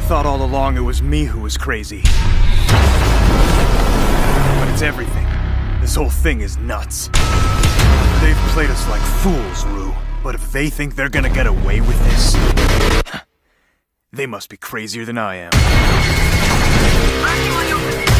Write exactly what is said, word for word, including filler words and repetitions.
thought all along it was me who was crazy. But it's everything. This whole thing is nuts. They've played us like fools, Rue. But if they think they're gonna get away with this, they must be crazier than I am.